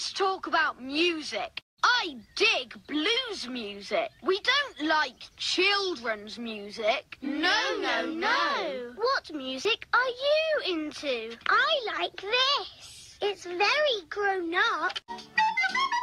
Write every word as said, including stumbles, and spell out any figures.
Let's talk about music. I dig blues music. We don't like children's music. No, no, no. What music are you into? I like this. It's very grown up.